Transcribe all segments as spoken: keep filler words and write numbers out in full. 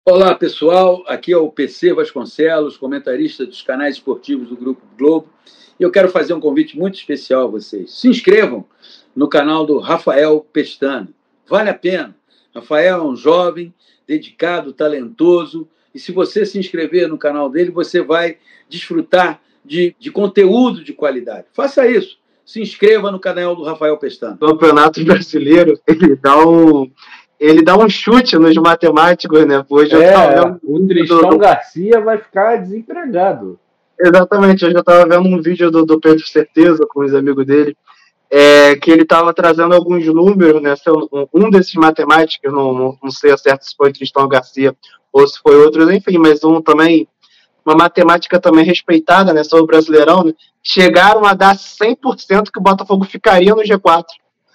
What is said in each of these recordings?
Olá, pessoal. Aqui é o P C Vasconcelos, comentarista dos canais esportivos do Grupo Globo. E eu quero fazer um convite muito especial a vocês. Se inscrevam no canal do Rafael Pestana. Vale a pena. Rafael é um jovem, dedicado, talentoso. E se você se inscrever no canal dele, você vai desfrutar de, de conteúdo de qualidade. Faça isso. Se inscreva no canal do Rafael Pestana. O Campeonato Brasileiro, ele dá um, ele dá um chute nos matemáticos, né? Hoje É, eu tava vendo o Tristão do... Garcia vai ficar desempregado. Exatamente, hoje eu estava vendo um vídeo do, do Pedro Certeza com os amigos dele, é, que ele estava trazendo alguns números, né? Um desses matemáticos, não, não sei certo se foi Tristão Garcia ou se foi outros, enfim, mas um também, uma matemática também respeitada, né, sobre o Brasileirão, né, chegaram a dar cem por cento que o Botafogo ficaria no G quatro.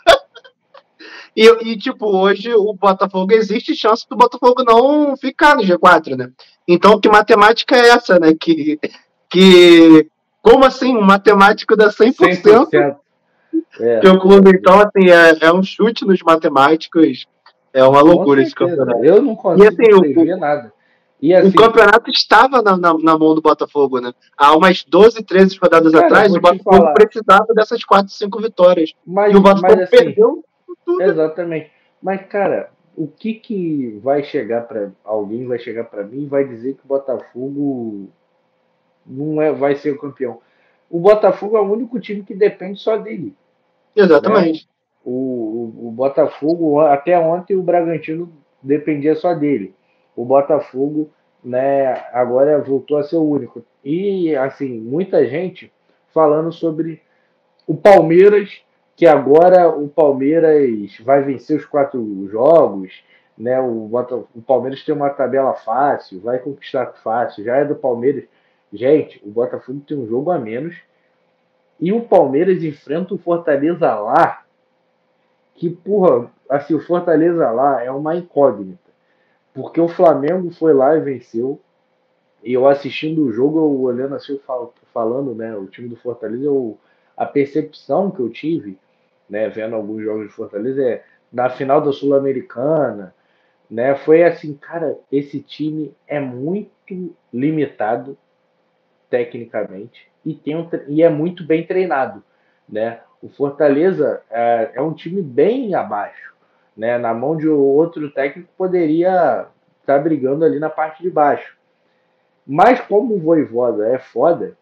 e, e, tipo, hoje o Botafogo existe chance do Botafogo não ficar no G quatro, né? Então, que matemática é essa, né? Que, que como assim, um matemático dá cem por cento? cem por cento. É, que o clube, então, assim, é, é um chute nos matemáticos, é uma loucura esse campeonato. Eu não consigo e, assim, prever o, nada. E, assim, o campeonato estava na, na, na mão do Botafogo, né? Há umas doze, treze rodadas cara, atrás, o Botafogo falar. precisava dessas quatro, cinco vitórias. Mas, e o Botafogo mas, assim, perdeu tudo. Exatamente. Mas, cara, o que que vai chegar para alguém, vai chegar para mim e vai dizer que o Botafogo não é, vai ser o campeão? O Botafogo é o único time que depende só dele. Exatamente. Né? O, o, o Botafogo, até ontem o Bragantino dependia só dele. O Botafogo, né, agora voltou a ser o único. E, assim, muita gente falando sobre o Palmeiras, que agora o Palmeiras vai vencer os quatro jogos, né? O, o Palmeiras tem uma tabela fácil, vai conquistar fácil, já é do Palmeiras. Gente, o Botafogo tem um jogo a menos e o Palmeiras enfrenta o Fortaleza lá, que, porra, assim, o Fortaleza lá é uma incógnita, porque o Flamengo foi lá e venceu, e eu assistindo o jogo, eu olhando assim, falando, né, o time do Fortaleza, eu, a percepção que eu tive, né, vendo alguns jogos de Fortaleza, é na final da Sul-Americana, né, foi assim, cara, esse time é muito limitado tecnicamente e, tem um, e é muito bem treinado, né? O Fortaleza é, é um time bem abaixo, né? Na mão de outro técnico poderia estar brigando ali na parte de baixo. Mas como o Vojvoda é foda,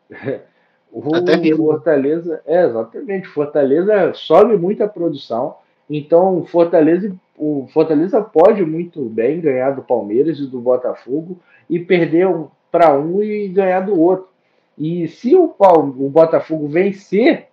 o Até Fortaleza, é exatamente, Fortaleza sobe muito a produção, então o Fortaleza, o Fortaleza pode muito bem ganhar do Palmeiras e do Botafogo e perder um, para um e ganhar do outro. E se o, o Botafogo vencer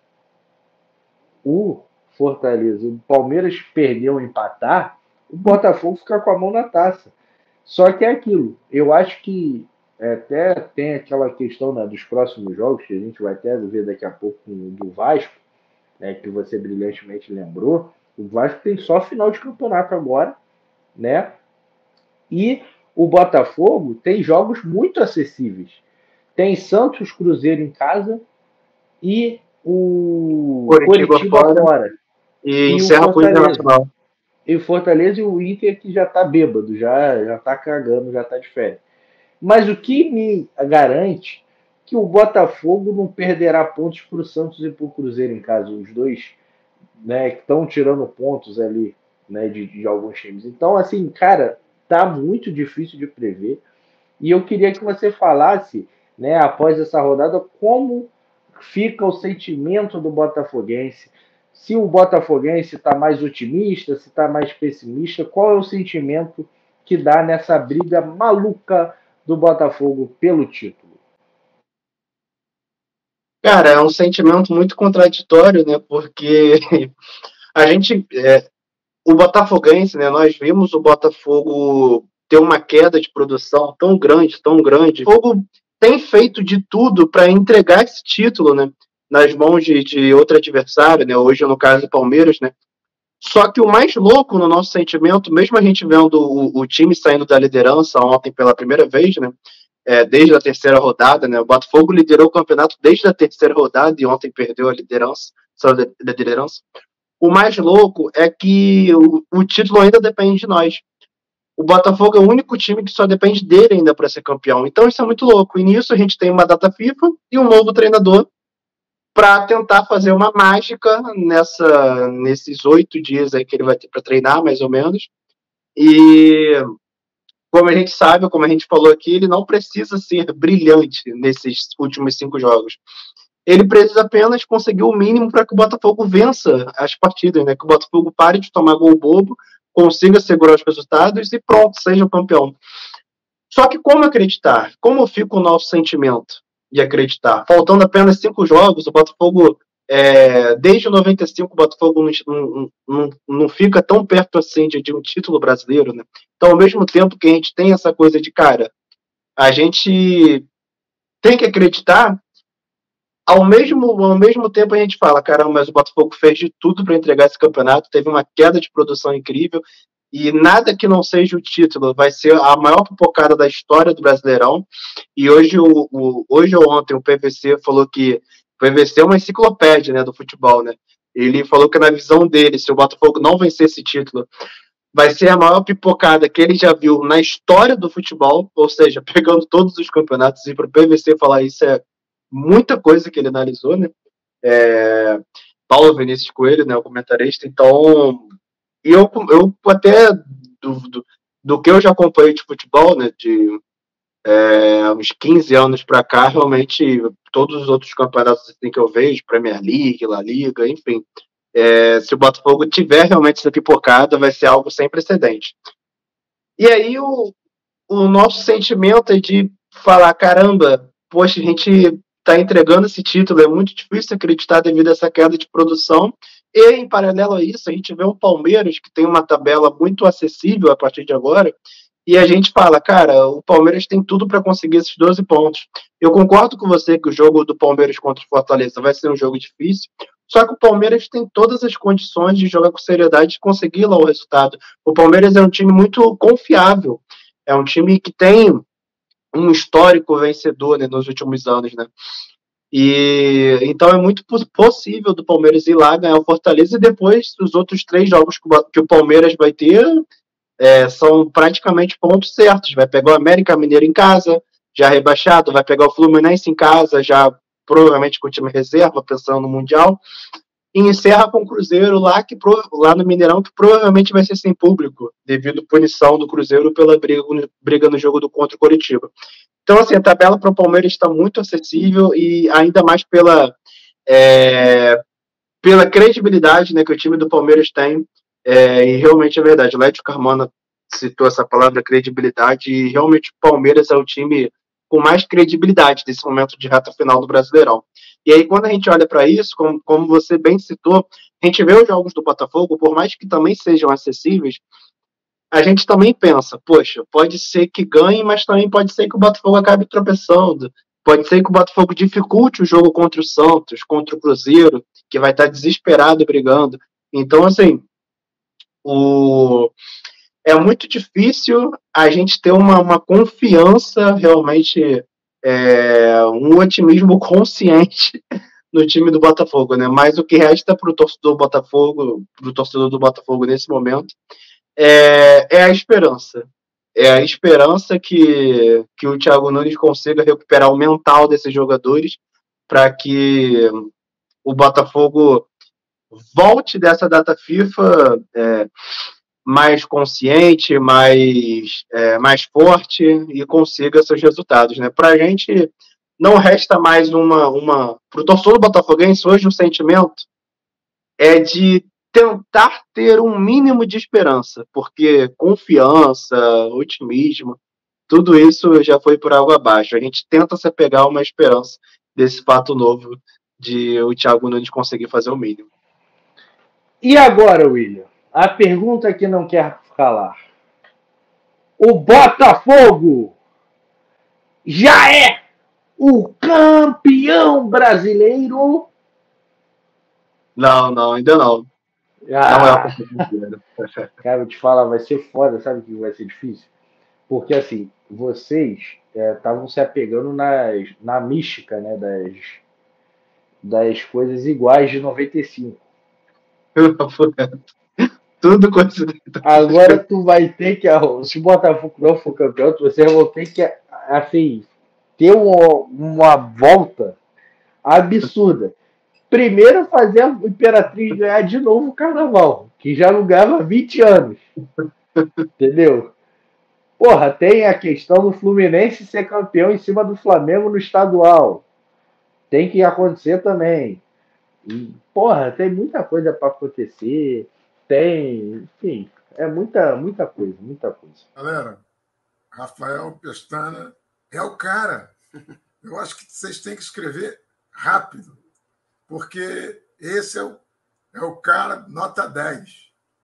o Fortaleza, o Palmeiras perder ou empatar, o Botafogo fica com a mão na taça. Só que é aquilo, eu acho que até tem aquela questão, né, dos próximos jogos, que a gente vai até ver daqui a pouco do Vasco, né, que você brilhantemente lembrou. O Vasco tem só final de campeonato agora, né? E o Botafogo tem jogos muito acessíveis. Tem Santos, Cruzeiro em casa e o Coritiba fora. fora. E, e encerra com o Internacional. E o Fortaleza e o Inter, que já tá bêbado, já, já tá cagando, já tá de férias. Mas o que me garante que o Botafogo não perderá pontos para o Santos e para o Cruzeiro em casa, os dois, né, que estão tirando pontos ali, né, de, de alguns times. Então, assim, cara, tá muito difícil de prever. E eu queria que você falasse, né, após essa rodada, como fica o sentimento do botafoguense. Se o botafoguense está mais otimista, se está mais pessimista, qual é o sentimento que dá nessa briga maluca do Botafogo pelo título? Cara, é um sentimento muito contraditório, né? Porque a gente, é, o botafoguense, né? Nós vimos o Botafogo ter uma queda de produção tão grande, tão grande. O Botafogo tem feito de tudo para entregar esse título, né? Nas mãos de, de outro adversário, né? Hoje, no caso, do Palmeiras, né? Só que o mais louco no nosso sentimento, mesmo a gente vendo o, o time saindo da liderança ontem pela primeira vez, né? É, desde a terceira rodada, né? O Botafogo liderou o campeonato desde a terceira rodada e ontem perdeu a liderança, saiu da, da liderança. O mais louco é que o, o título ainda depende de nós. o Botafogo é o único time que só depende dele ainda para ser campeão. Então isso é muito louco. E nisso a gente tem uma data FIFA e um novo treinador para tentar fazer uma mágica nessa, nesses oito dias aí que ele vai ter para treinar, mais ou menos. E como a gente sabe, como a gente falou aqui, ele não precisa ser brilhante nesses últimos cinco jogos. Ele precisa apenas conseguir o mínimo para que o Botafogo vença as partidas, né? Que o Botafogo pare de tomar gol bobo, consiga segurar os resultados e pronto, seja o campeão. Só que como acreditar? Como fica o nosso sentimento de acreditar? Faltando apenas cinco jogos, o Botafogo, é, desde noventa e cinco, o Botafogo não, não, não, não fica tão perto assim de, de um título brasileiro, né? Então, ao mesmo tempo que a gente tem essa coisa de, cara, a gente tem que acreditar, ao mesmo, ao mesmo tempo a gente fala, caramba, mas o Botafogo fez de tudo para entregar esse campeonato, teve uma queda de produção incrível, e nada que não seja o título vai ser a maior pipocada da história do Brasileirão. E hoje, o, o, hoje ou ontem o P V C falou que o P V C é uma enciclopédia, né, do futebol, né? Ele falou que na visão dele, se o Botafogo não vencer esse título, vai ser a maior pipocada que ele já viu na história do futebol, ou seja, pegando todos os campeonatos, e para o P V C falar isso é muita coisa que ele analisou, né? É, Paulo Vinícius Coelho, né, o comentarista. Então, e eu, eu até do, do, do que eu já acompanhei de futebol, né, de é, uns quinze anos para cá, realmente todos os outros campeonatos assim, que eu vejo, Premier League, La Liga, enfim, é, se o Botafogo tiver realmente essa pipocada, vai ser algo sem precedente. E aí o, o nosso sentimento é de falar, caramba, poxa, a gente está entregando esse título, é muito difícil acreditar devido a essa queda de produção. E, em paralelo a isso, a gente vê um Palmeiras que tem uma tabela muito acessível a partir de agora, e a gente fala, cara, o Palmeiras tem tudo para conseguir esses doze pontos. Eu concordo com você que o jogo do Palmeiras contra o Fortaleza vai ser um jogo difícil, só que o Palmeiras tem todas as condições de jogar com seriedade e conseguir lá o resultado. O Palmeiras é um time muito confiável, é um time que tem um histórico vencedor, né, nos últimos anos, né? E então é muito possível do Palmeiras ir lá ganhar o Fortaleza e depois os outros três jogos que o Palmeiras vai ter é, são praticamente pontos certos. Vai pegar o América Mineiro em casa, já rebaixado, vai pegar o Fluminense em casa, já provavelmente com o time reserva, pensando no Mundial, e encerra com o Cruzeiro lá, que, lá no Mineirão, que provavelmente vai ser sem público, devido à punição do Cruzeiro pela briga, briga no jogo do contra o Coritiba. Então, assim, a tabela para o Palmeiras está muito acessível e ainda mais pela, é, pela credibilidade, né, que o time do Palmeiras tem. É, e realmente é verdade. O Lédio Carmona citou essa palavra credibilidade e realmente o Palmeiras é o time com mais credibilidade nesse momento de reta final do Brasileirão. E aí, quando a gente olha para isso, como, como você bem citou, a gente vê os jogos do Botafogo, por mais que também sejam acessíveis, a gente também pensa, poxa, pode ser que ganhe, mas também pode ser que o Botafogo acabe tropeçando. Pode ser que o Botafogo dificulte o jogo contra o Santos, contra o Cruzeiro, que vai estar desesperado brigando. Então, assim, o... é muito difícil a gente ter uma, uma confiança realmente, é, um otimismo consciente no time do Botafogo, né? Mas o que resta para o torcedor Botafogo, para o torcedor do Botafogo nesse momento, É, é a esperança. É a esperança que, que o Thiago Nunes consiga recuperar o mental desses jogadores para que o Botafogo volte dessa data FIFA é, mais consciente, mais, é, mais forte e consiga seus resultados. Né? Para a gente, não resta mais uma... uma... Para o torcedor botafoguense, hoje o sentimento é de tentar ter um mínimo de esperança, porque confiança, otimismo, tudo isso já foi por água abaixo. A gente tenta se apegar a uma esperança desse fato novo de o Thiago Nunes conseguir fazer o mínimo. E agora, William, a pergunta que não quer calar. O Botafogo já é o campeão brasileiro? Não, não, ainda não. Ah, não é o campeão brasileiro. Cara, vou te falar, vai ser foda, sabe o que vai ser difícil? Porque, assim, vocês estavam é, se apegando nas, na mística, né, das, das coisas iguais de noventa e cinco. Tudo coincidência. Agora tu vai ter que, se o Botafogo não for campeão, vocês vão ter que, assim, ter uma, uma volta absurda. Primeiro fazer a Imperatriz ganhar de novo o Carnaval, que já não ganhava há vinte anos. Entendeu? Porra, tem a questão do Fluminense ser campeão em cima do Flamengo no estadual. Tem que acontecer também. E, porra, tem muita coisa para acontecer. Tem, enfim, é muita, muita coisa, muita coisa. Galera, Rafael Pestana é o cara. Eu acho que vocês têm que escrever rápido, porque esse é o, é o cara nota dez.